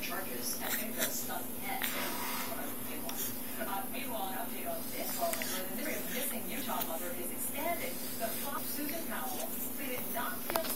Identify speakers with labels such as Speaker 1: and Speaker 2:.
Speaker 1: charges at the stuck head. Meanwhile, an update on this one, where the mystery of missing Utah mother is expanding. The Fox Susan Powell pleaded not guilty